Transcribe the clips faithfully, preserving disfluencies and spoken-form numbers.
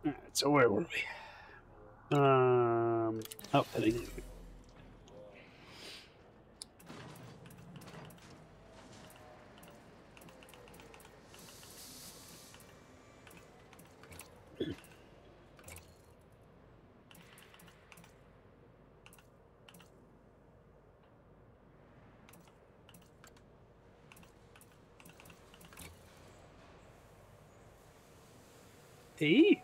Alright, so where were we? Um, outfitting. Eight.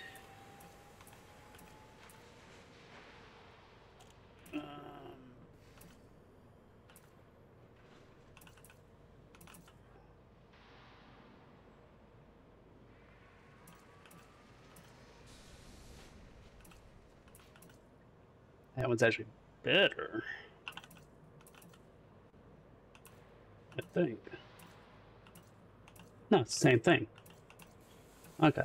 Um, that one's actually better, I think. No, it's the same thing. Okay.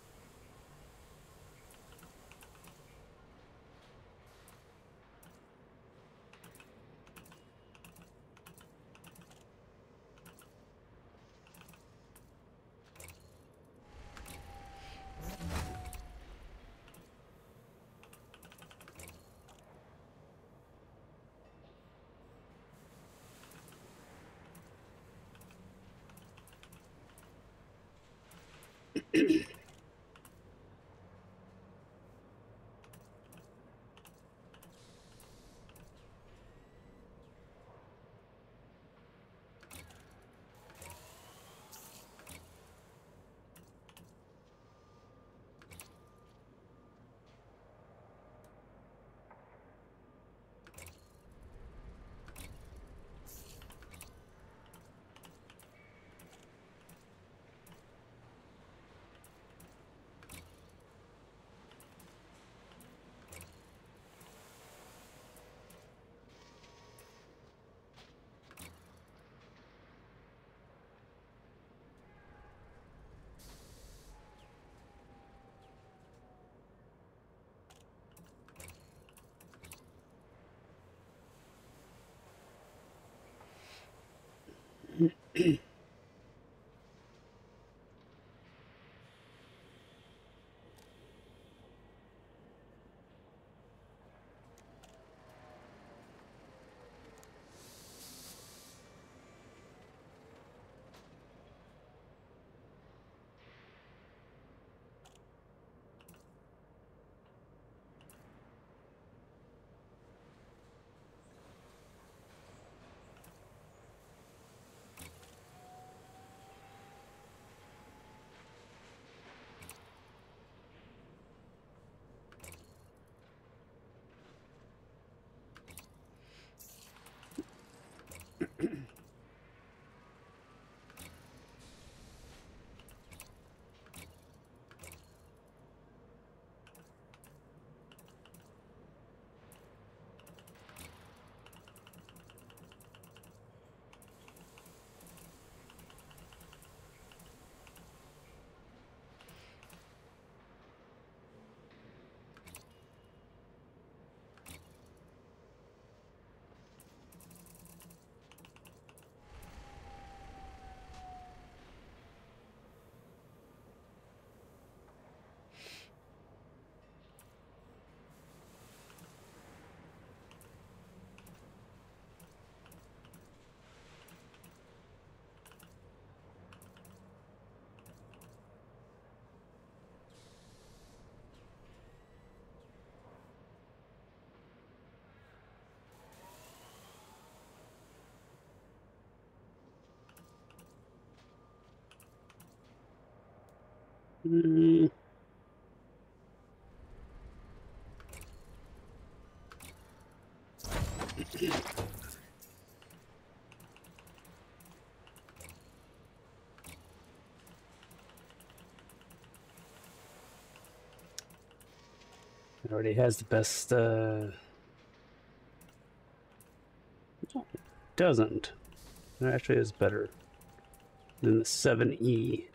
Mm. It already has the best, uh... no, it doesn't. It actually is better than the seven E.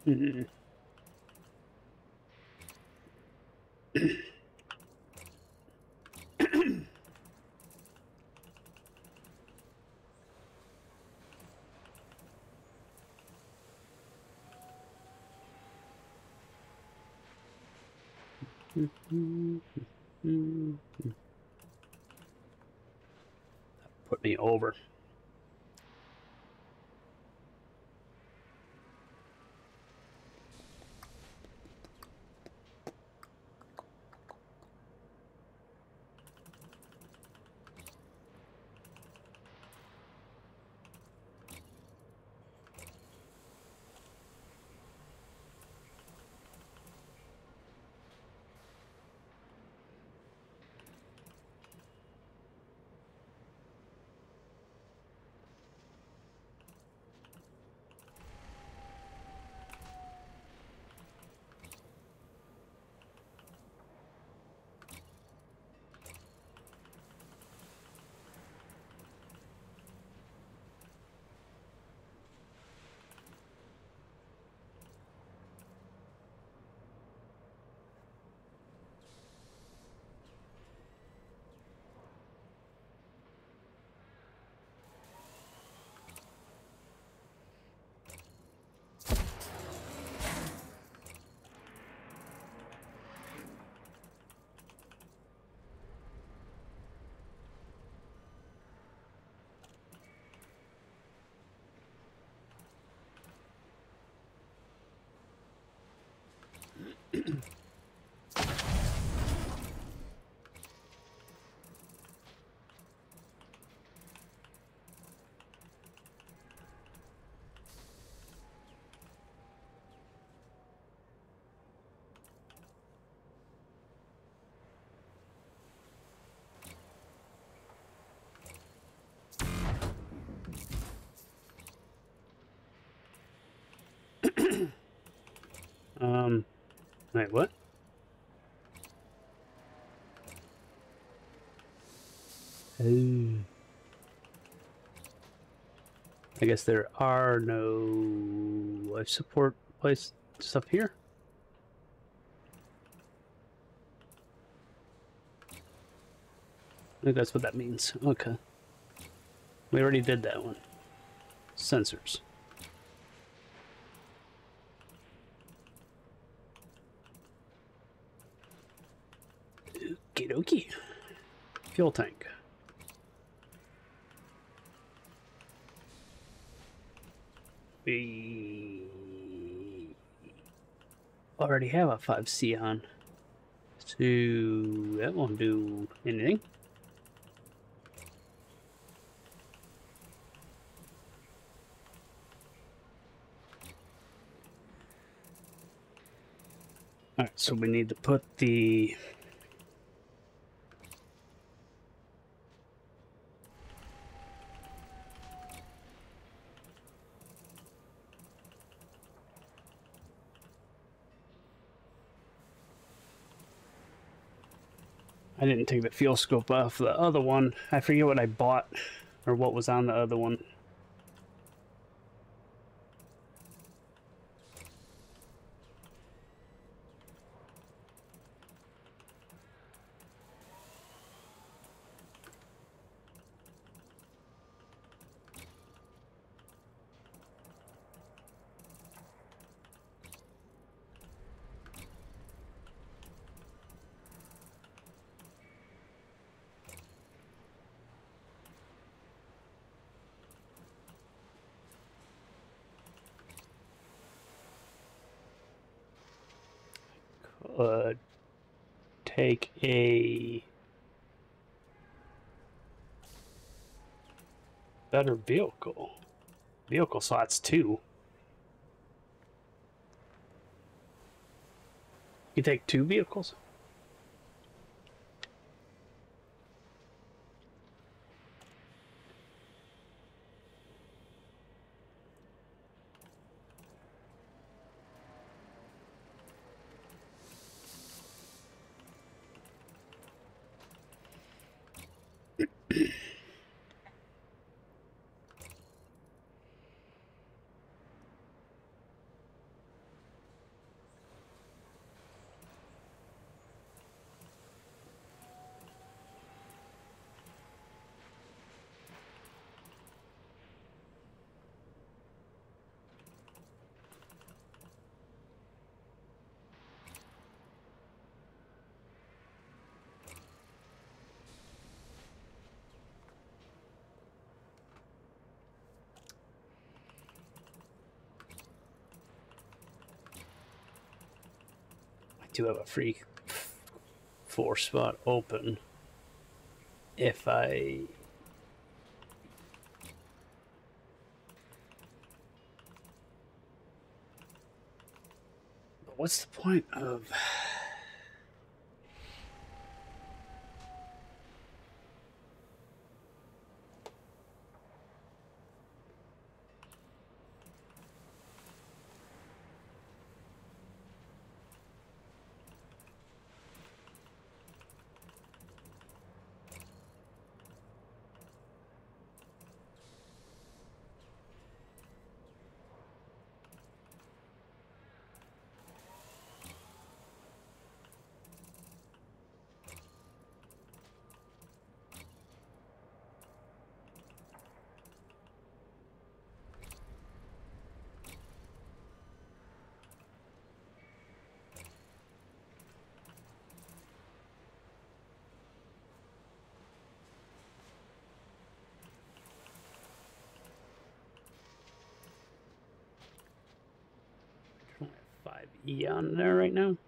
Mm. Put me over. Um, wait, what? Oh. I guess there are no life support place stuff here. I think that's what that means. Okay. We already did that one. Sensors. Okie dokie. Fuel tank. We already have a five C on. So that won't do anything. Alright, so we need to put the I didn't take the fuel scope off the other one. I forget what I bought or what was on the other one. Uh, take a better vehicle. Vehicle slots two. You take two vehicles? do have a free four spot open. If I what's the point of five E on there right now?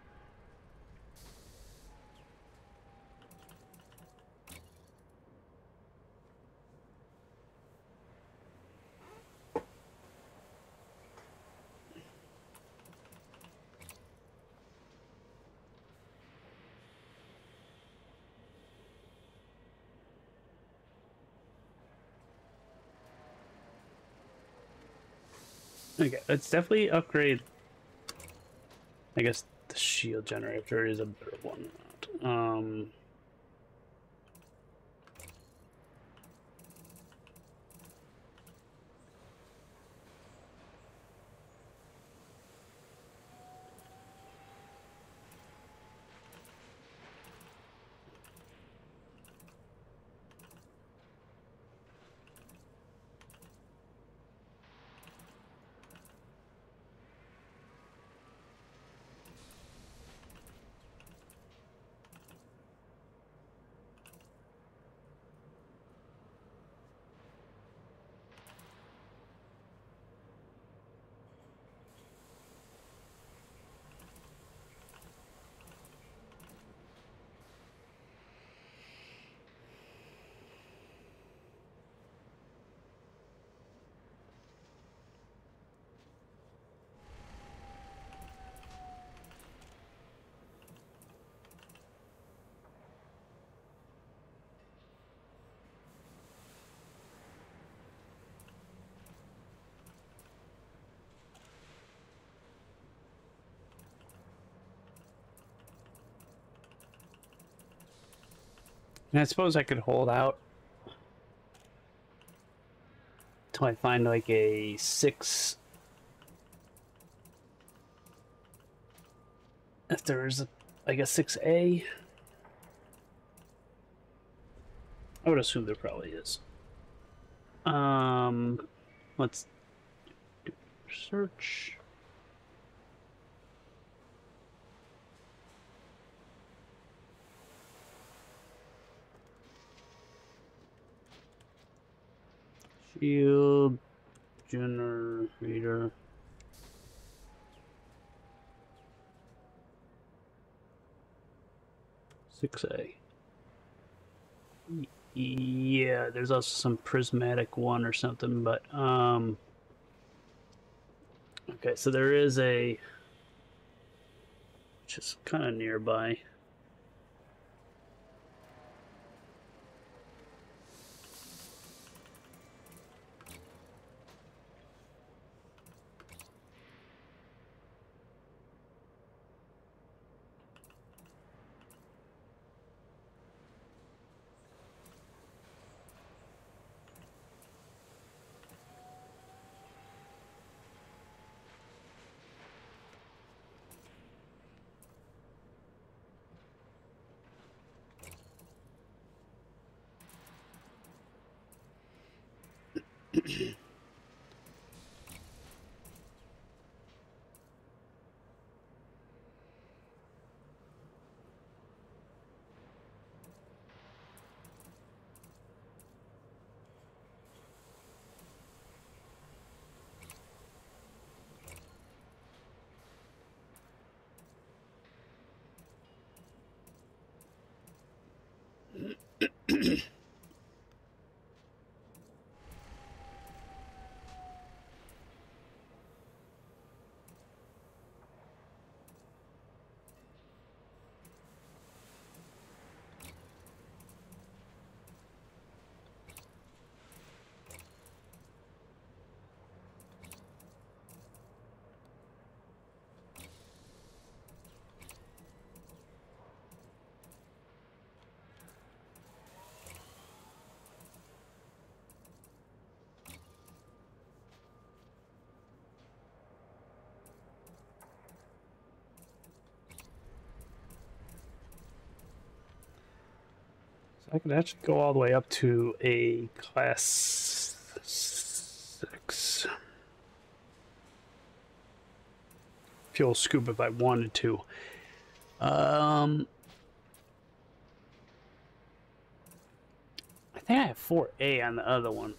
Okay, let's definitely upgrade. I guess the shield generator is a better one. Um, and I suppose I could hold out till I find like a six. If there's like a six A, I would assume there probably is. Um, let's do search. Shield generator. six A. Yeah, there's also some prismatic one or something, but um okay, so there is a which is kind of nearby. I could actually go all the way up to a class six. Fuel scoop if I wanted to. Um, I think I have four A on the other one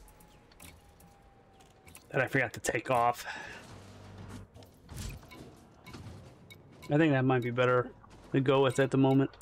that I forgot to take off. I think that might be better to go with at the moment.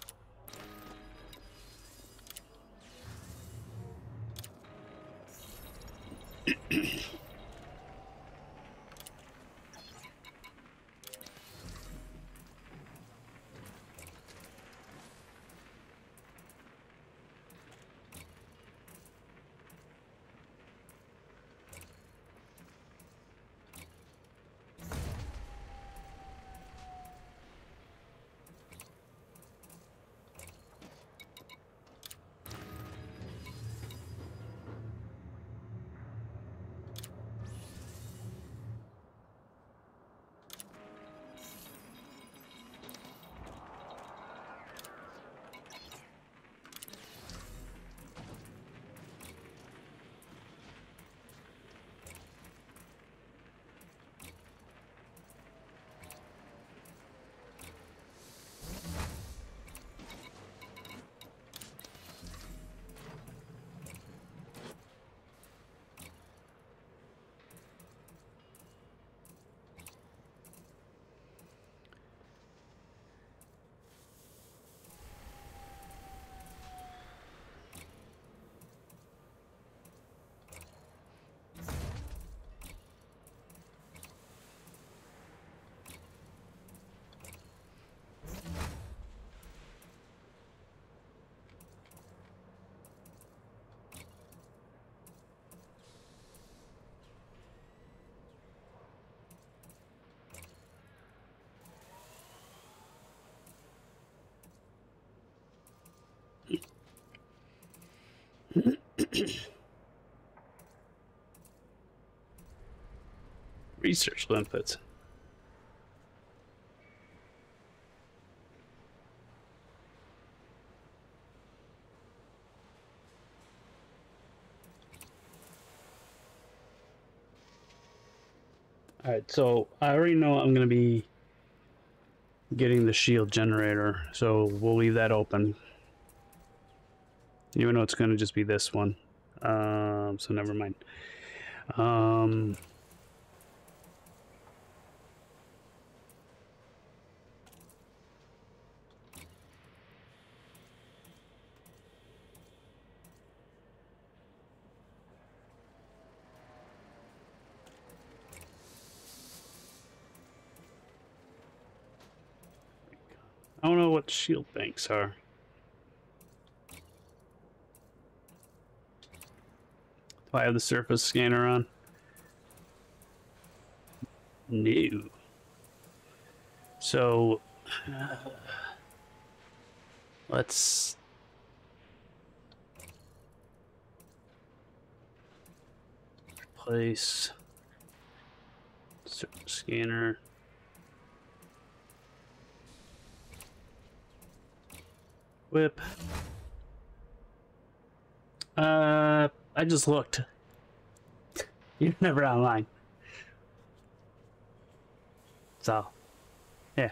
Research limpets. Alright, so I already know I'm going to be getting the shield generator, so we'll leave that open. Even though it's going to just be this one. Um, so never mind. Um... I don't know what shield banks are. Do I have the surface scanner on? No. So, uh, let's... replace surface scanner. Whip. Uh, I just looked. You're never online. So, yeah.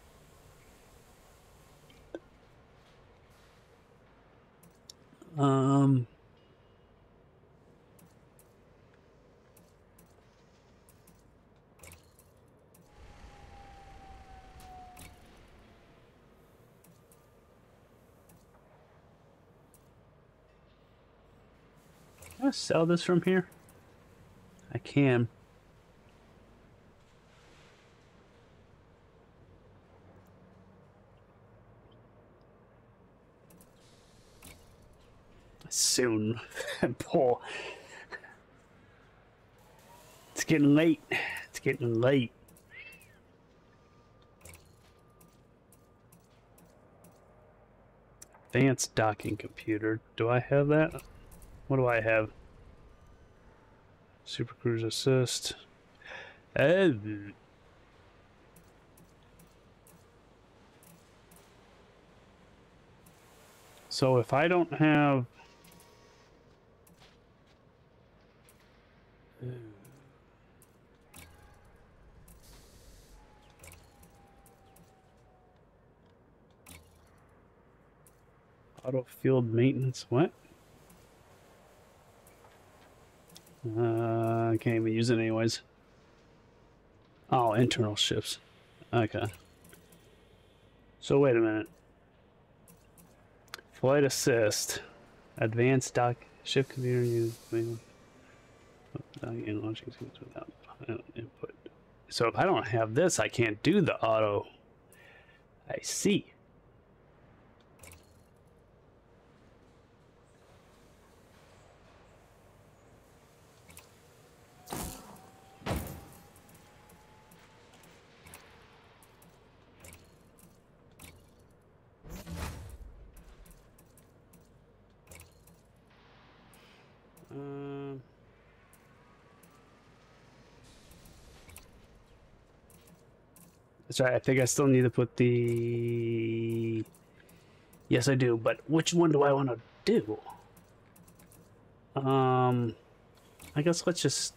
Um... Can I sell this from here? I can. Soon. Paul. It's getting late. It's getting late. Advanced docking computer. Do I have that? What do I have? Super Cruise Assist. Oh. So if I don't have... Auto field maintenance, what? Uh, I can't even use it anyways. Oh, internal shifts. Okay. So wait a minute. Flight assist. Advanced dock shift computer use and launching sequence without input. So if I don't have this, I can't do the auto. I see. Um, that's right. I think I still need to put the... Yes, I do. But which one do I want to do? Um, I guess let's just...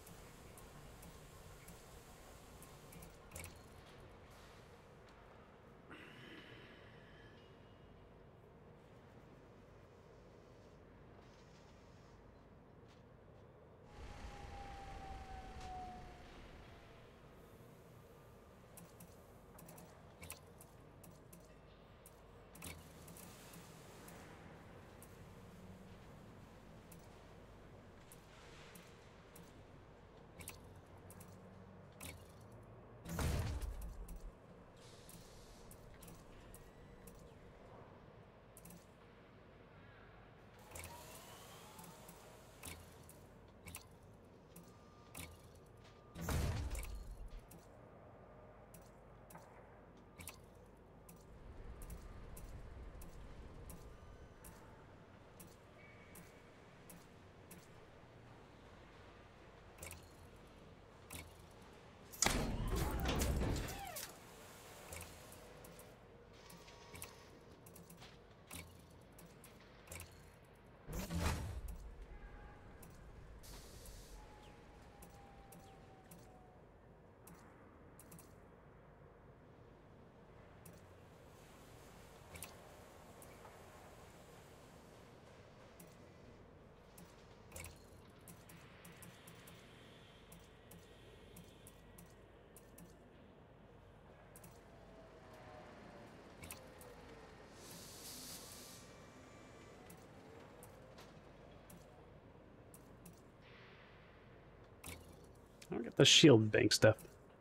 I'll get the shield bank stuff.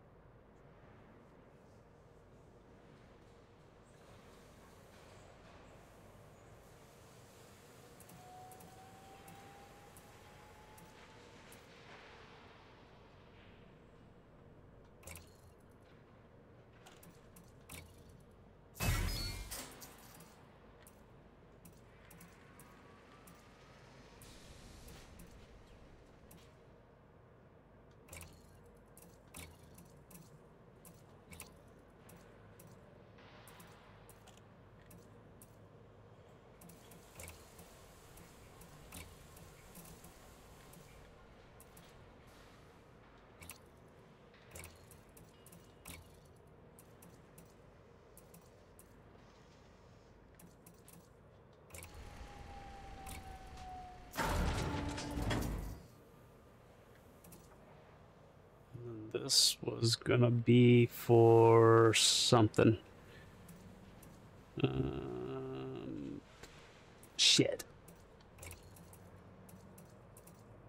This was gonna be for something. Um, shit.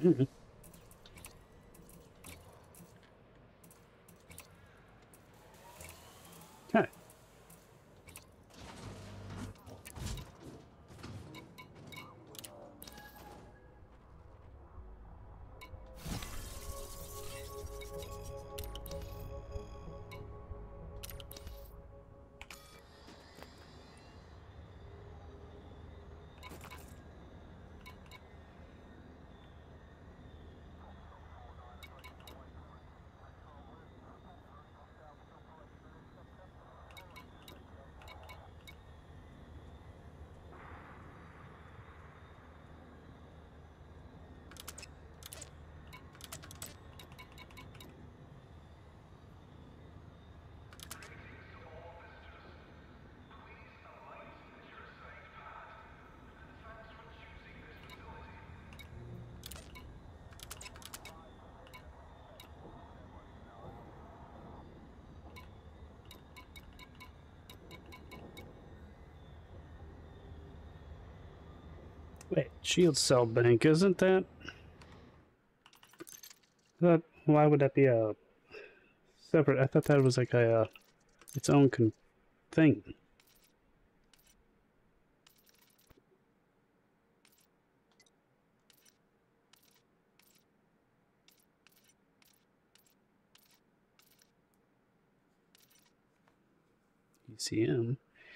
Mm-hmm. Okay. Wait, shield cell bank, isn't that? That why would that be a separate? I thought that was like a uh, its own con thing. E C M.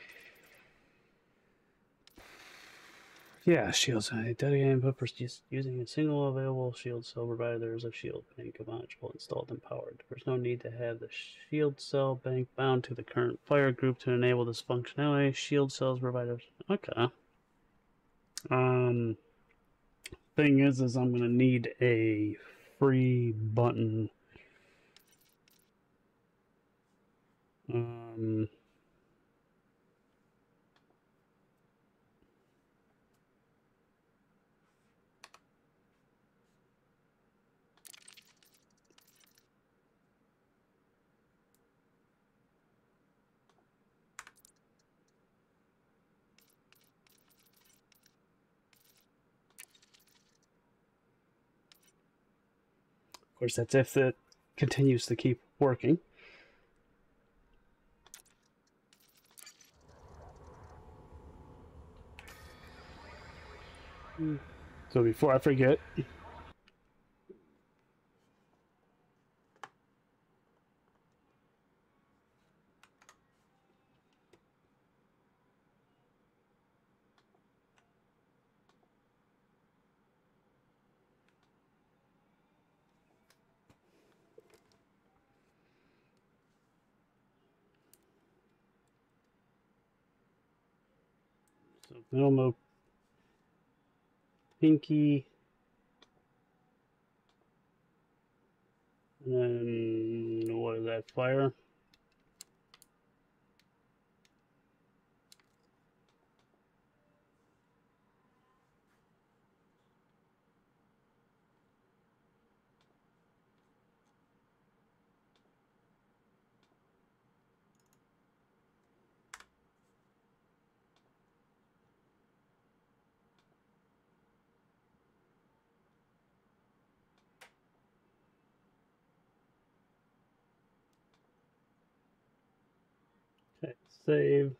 Yeah, shields. I dedicated input for just using a single available shield cell provided there is a shield bank module installed and powered. There's no need to have the shield cell bank bound to the current fire group to enable this functionality. Shield cells providers. Okay. Um. Thing is, is I'm gonna need a free button. Um. Of course, that's if it continues to keep working. So before I forget, so Elmo, Pinky, and then what is that? Fire. Okay, save.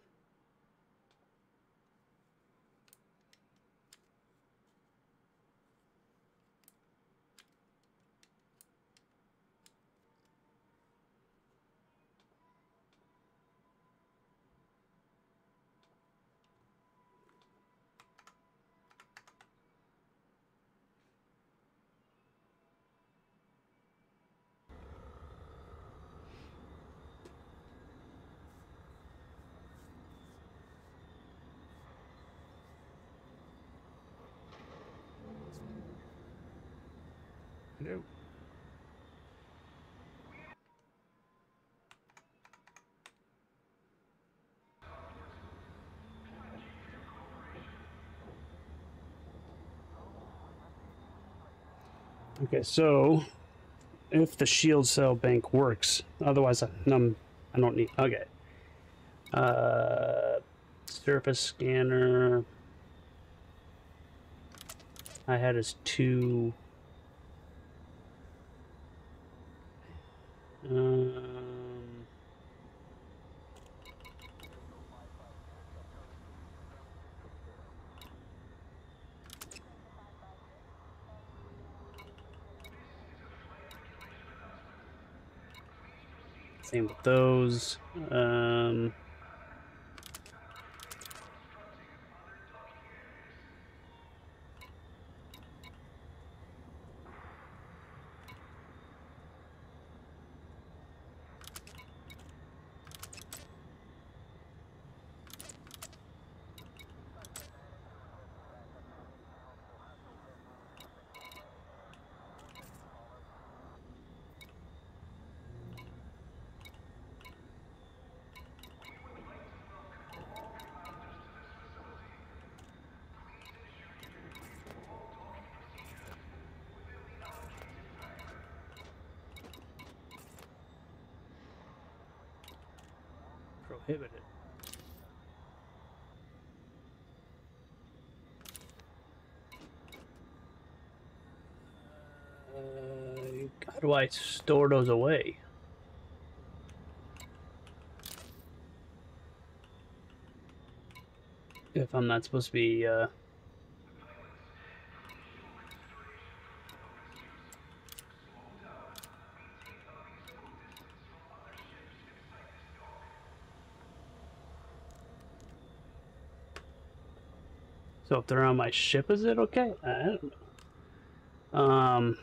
Hello. Okay, so if the shield cell bank works, otherwise I, um, I don't need. Okay. Uh, surface scanner. I had as two Um, same with those. Um, prohibited. Uh, how do I store those away? If I'm not supposed to be, uh... So if they're on my ship, is it okay? I don't know. Um...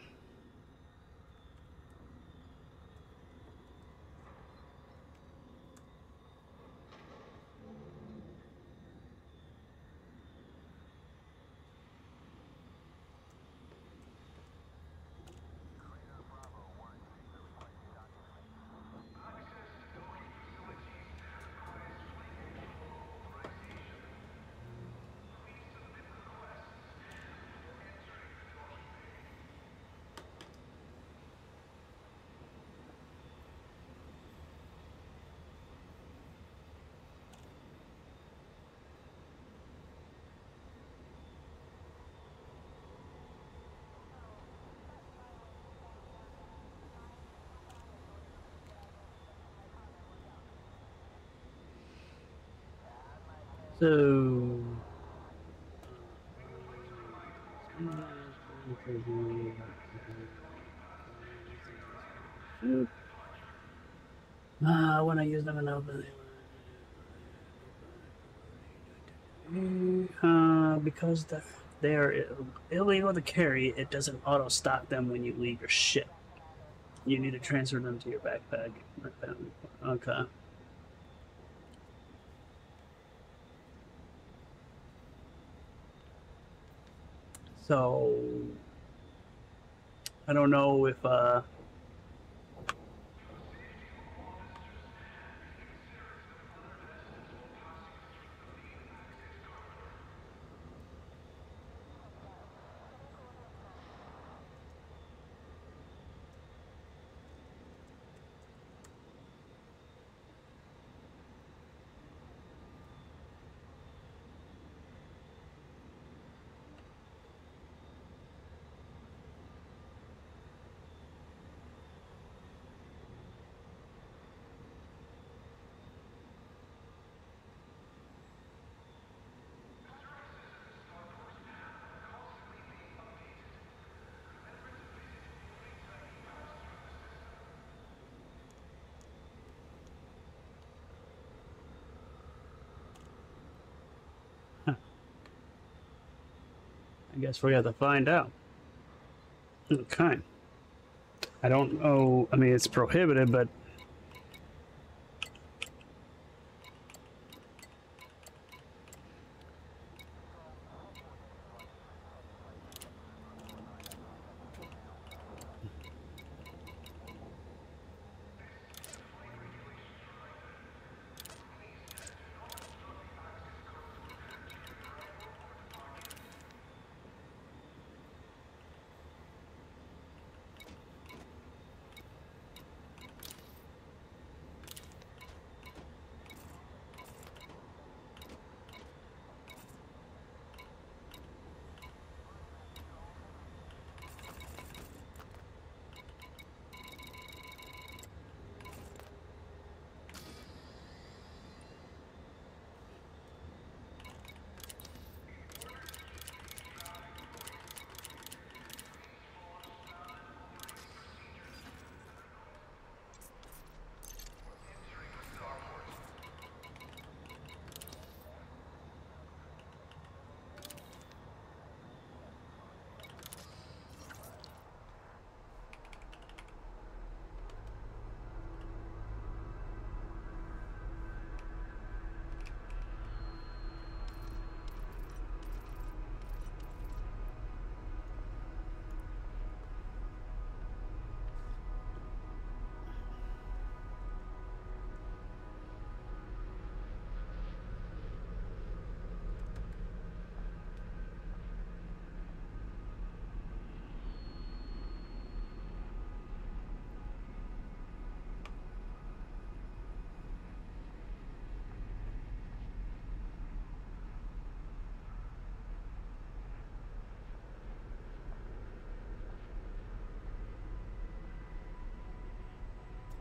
So... Uh, when I use them in open... Uh, because the, they're illegal to carry, it doesn't auto-stock them when you leave your ship. You need to transfer them to your backpack. Okay. So... I don't know if, uh... I guess we have to find out. Okay. I don't know. I mean, it's prohibited, but...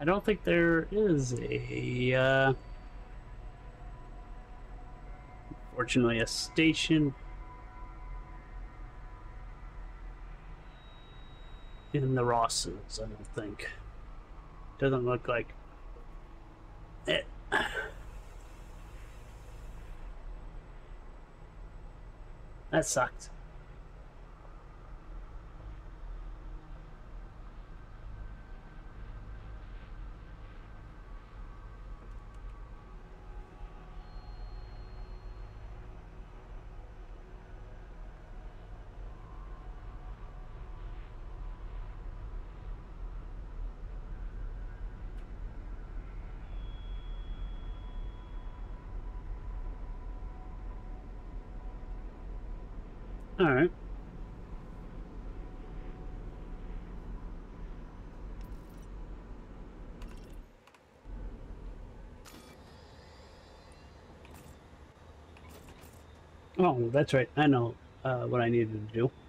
I don't think there is a, uh, fortunately, a station in the Rosses, I don't think. Doesn't look like it. That sucked. All right. Oh, that's right. I know uh, what I needed to do.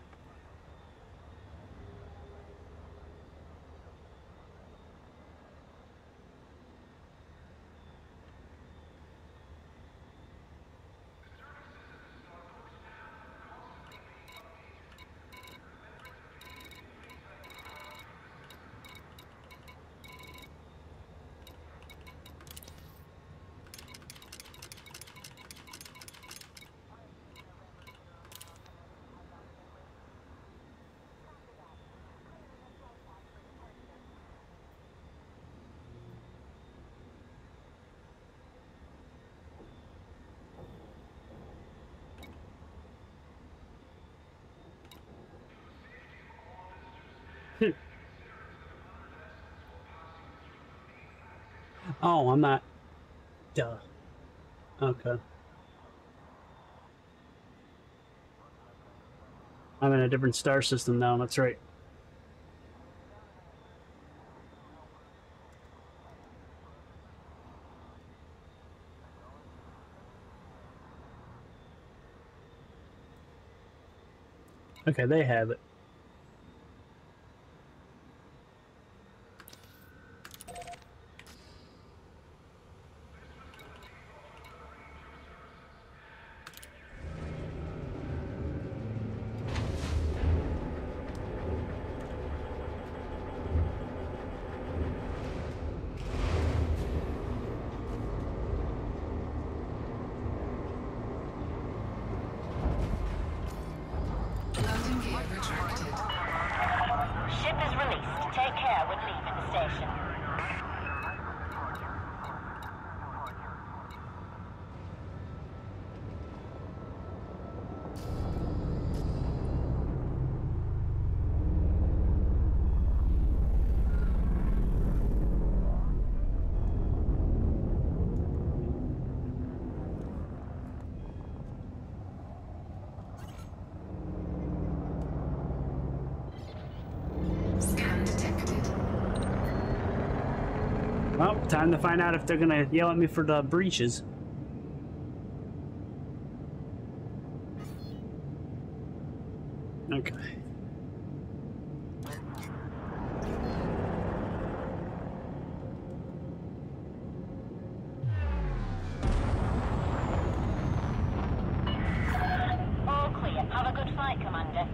Oh, I'm not. Duh. Okay. I'm in a different star system now. That's right. Okay, they have it. Landing gear retracted. Ship is released. Take care when leaving the station. Scan detected. Well, time to find out if they're gonna yell at me for the breaches. Okay. All clear. Have a good fight, Commander.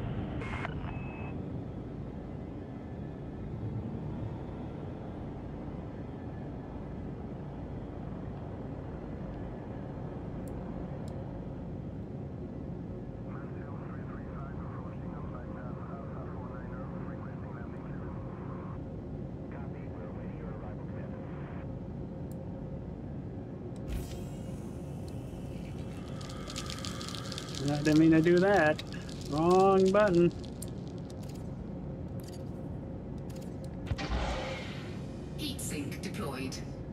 I didn't mean to do that. Wrong button. Heat sink deployed.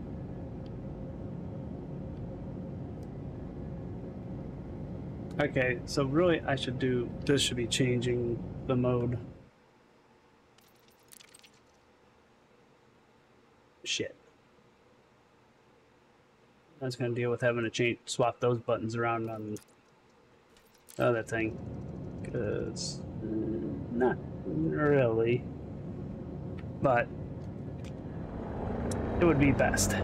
Okay, so really I should do, this should be changing the mode. Shit. I was gonna deal with having to change, swap those buttons around on the other thing. Cause, mm, not really. But, it would be best.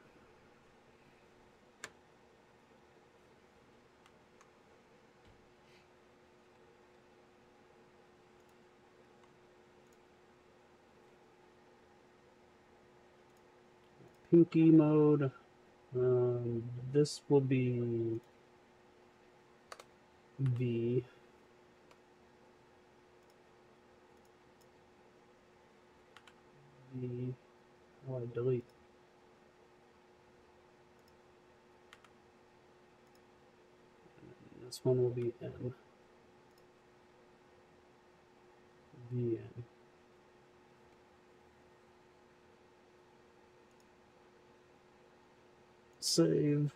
Pinky mode. Um, this will be V. V. Oh, I delete. And this one will be M. V N. Save.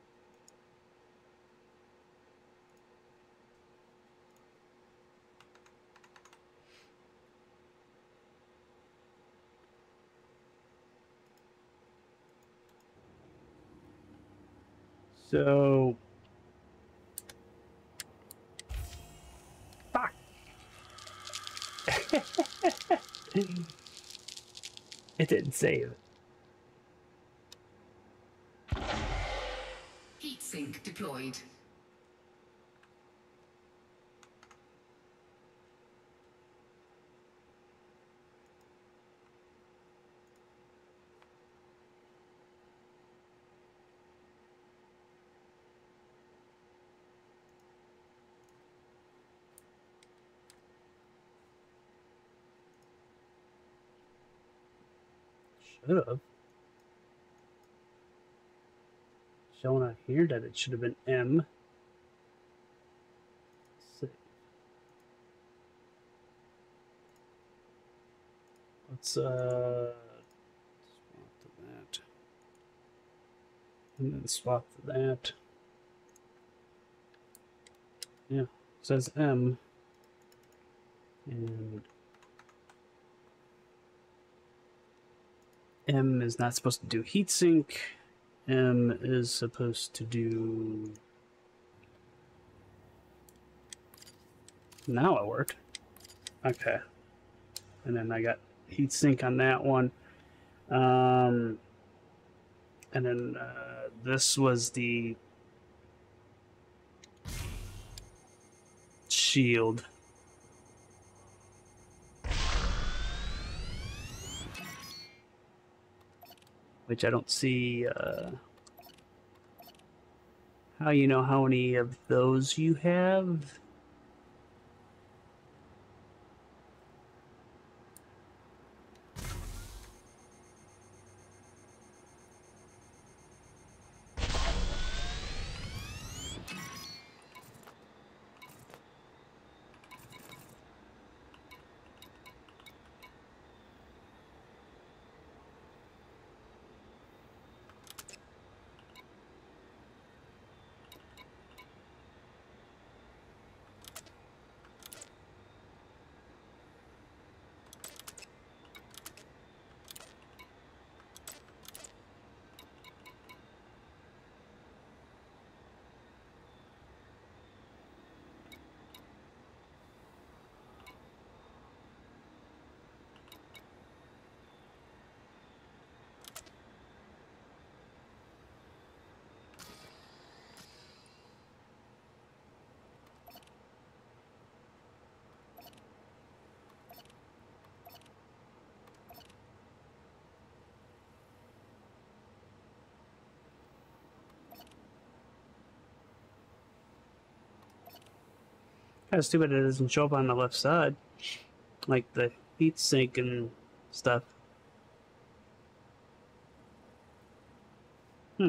So, fuck. It didn't save. Heatsink deployed. Should have. Showing out here that it should have been M. Let's see. Let's uh swap to that. And then swap to that. Yeah, it says M. And M is not supposed to do heatsink. M is supposed to do... Now it worked. Okay. And then I got heatsink on that one. Um, and then uh, this was the shield. Which I don't see uh, how you know how many of those you have. Kind of stupid it doesn't show up on the left side, like the heat sink and stuff. Hmm.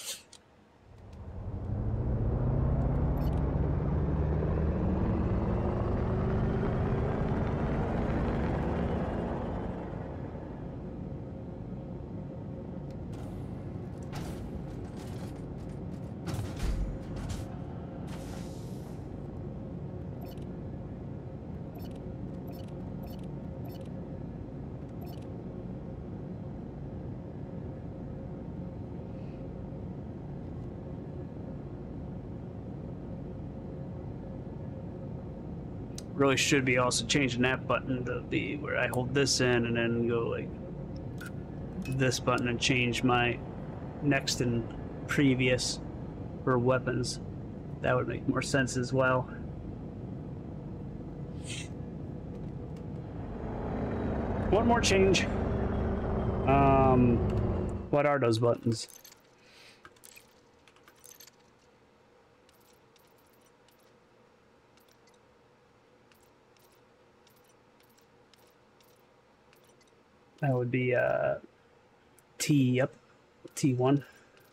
Really should be also changing that button to be where I hold this in and then go like this button and change my next and previous for weapons. That would make more sense as well. One more change. Um, what are those buttons? That would be uh, T, yep, T one.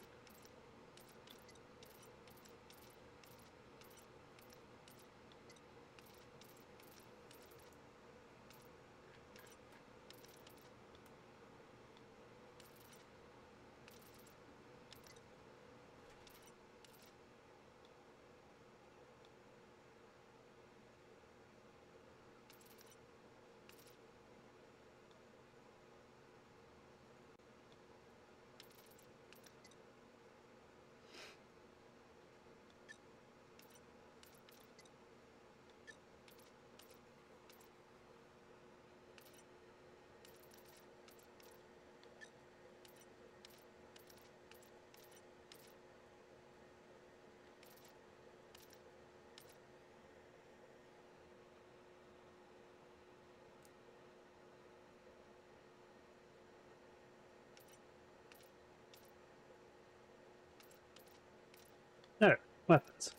There, weapons.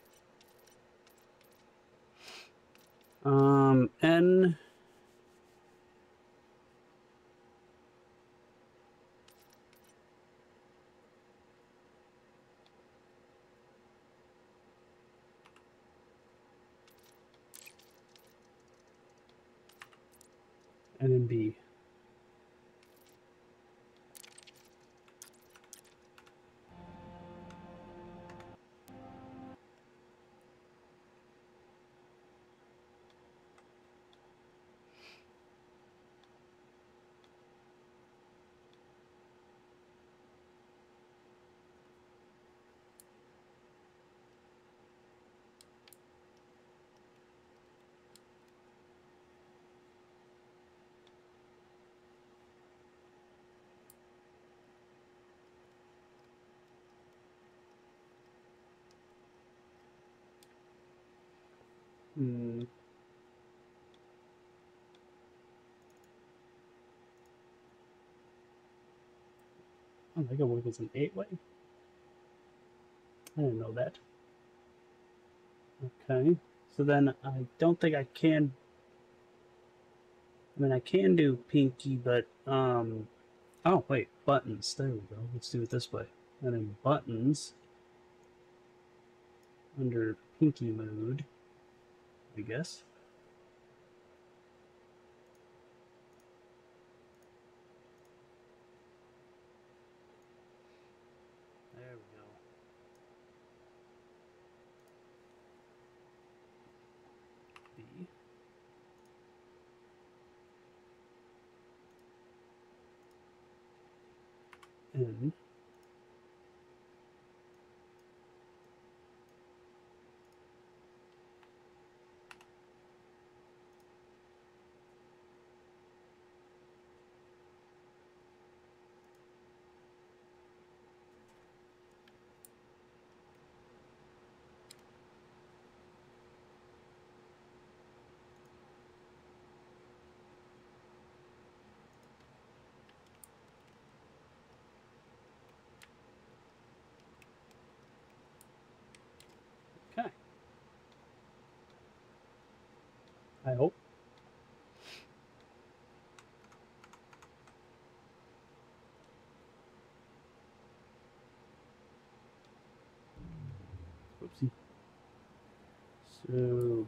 Um, N. And then B. Hmm. Oh, I can work as an eight-way? I didn't know that. Okay, so then I don't think I can... I mean, I can do pinky, but, um... oh, wait, buttons. There we go. Let's do it this way. And then buttons. Under pinky mode, I guess. There we go. B. N. Okay. I hope. Oopsie. So...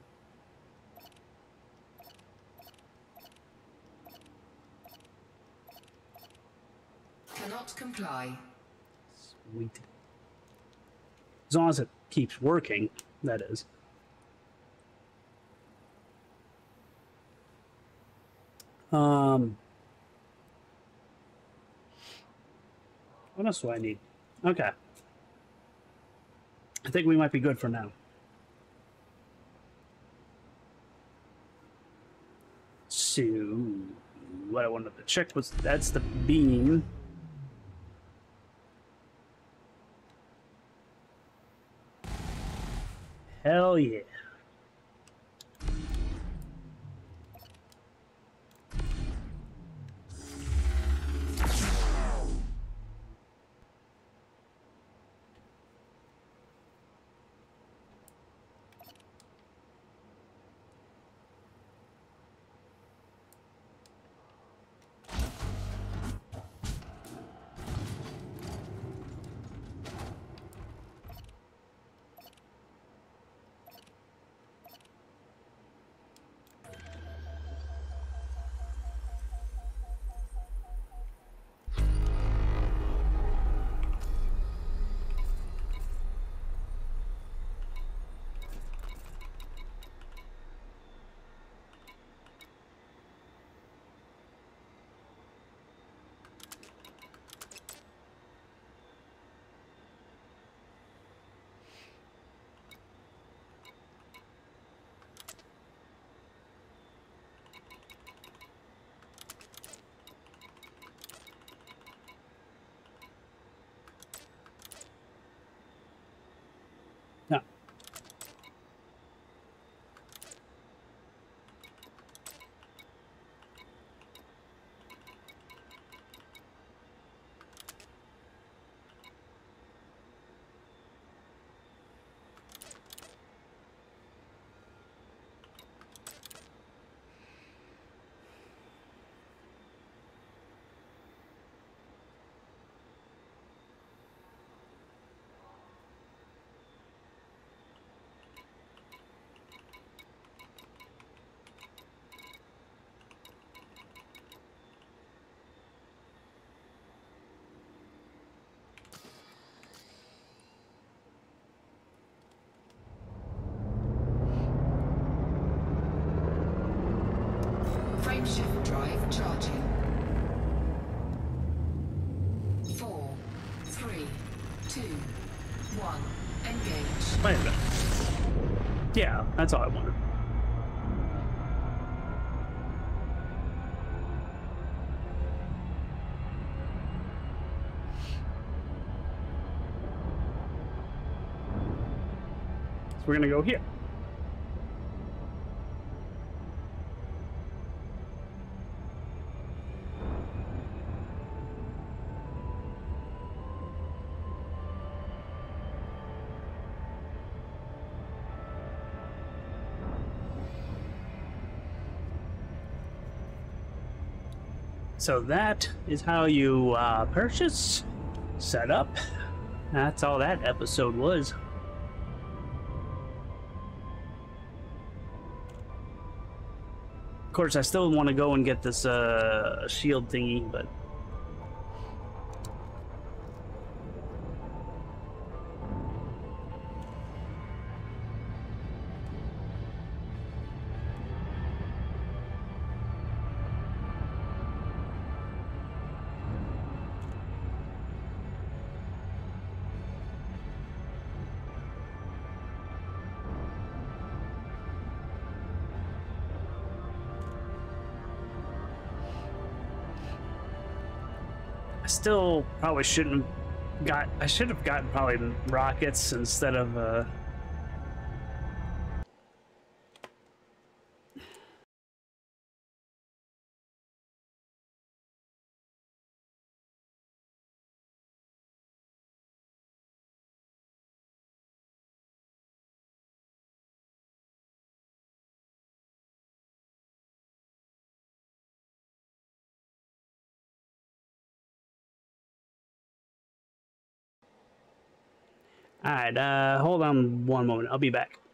Cannot comply. Sweet. As long as it keeps working, that is. Um, what else do I need? Okay. I think we might be good for now. So, what I wanted to check was, that's the beam. Hell yeah. No. Frameshift drive charging. Four, three, two, one. Engage. Wait a minute. Yeah, that's all I wanted. So we're gonna go here. So that is how you uh, purchase, set up. That's all that episode was. Of course, I still want to go and get this uh, shield thingy, but I still probably shouldn't have got. I should have gotten probably rockets instead of. Uh, all right, uh, hold on one moment. I'll be back.